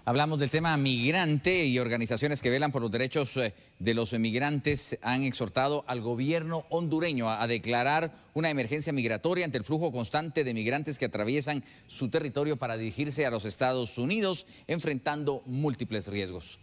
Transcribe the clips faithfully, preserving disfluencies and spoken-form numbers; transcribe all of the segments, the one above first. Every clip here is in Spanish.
Hablamos del tema migrante y organizaciones que velan por los derechos de los migrantes han exhortado al gobierno hondureño a declarar una emergencia migratoria ante el flujo constante de migrantes que atraviesan su territorio para dirigirse a los Estados Unidos, enfrentando múltiples riesgos.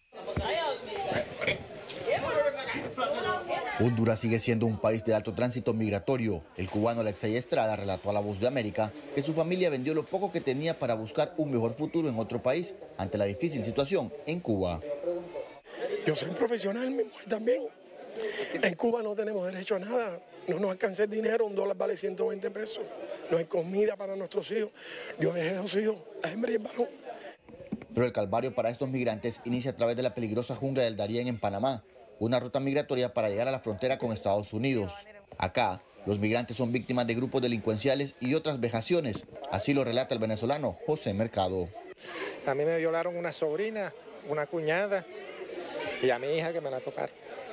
Honduras sigue siendo un país de alto tránsito migratorio. El cubano Alexei Estrada relató a La Voz de América que su familia vendió lo poco que tenía para buscar un mejor futuro en otro país ante la difícil situación en Cuba. Yo soy profesional, mi mujer también. En Cuba no tenemos derecho a nada. No nos alcanza el dinero, un dólar vale ciento veinte pesos. No hay comida para nuestros hijos. Yo dejé dos hijos, la hembra y el varón. Pero el calvario para estos migrantes inicia a través de la peligrosa jungla del Darién en Panamá, una ruta migratoria para llegar a la frontera con Estados Unidos. Acá, los migrantes son víctimas de grupos delincuenciales y otras vejaciones. Así lo relata el venezolano José Mercado. A mí me violaron una sobrina, una cuñada y a mi hija que me la tocaron.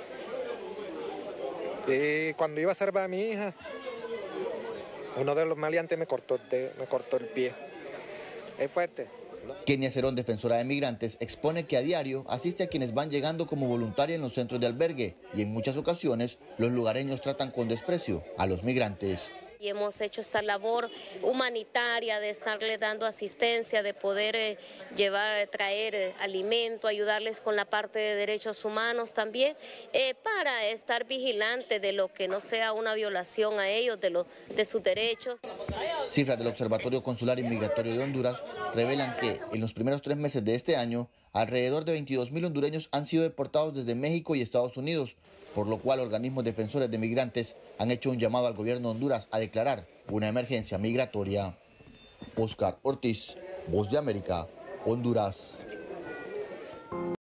Y cuando iba a salvar a mi hija, uno de los maleantes me cortó el dedo, me cortó el pie. Es fuerte. Kenia Cerón, defensora de migrantes, expone que a diario asiste a quienes van llegando como voluntaria en los centros de albergue y en muchas ocasiones los lugareños tratan con desprecio a los migrantes. Y hemos hecho esta labor humanitaria de estarles dando asistencia, de poder eh, llevar, traer eh, alimento, ayudarles con la parte de derechos humanos también, eh, para estar vigilante de lo que no sea una violación a ellos, de, lo, de sus derechos. Cifras del Observatorio Consular y Migratorio de Honduras revelan que en los primeros tres meses de este año, alrededor de veintidós mil hondureños han sido deportados desde México y Estados Unidos, por lo cual organismos defensores de migrantes han hecho un llamado al gobierno de Honduras a declarar una emergencia migratoria. Oscar Ortiz, Voz de América, Honduras.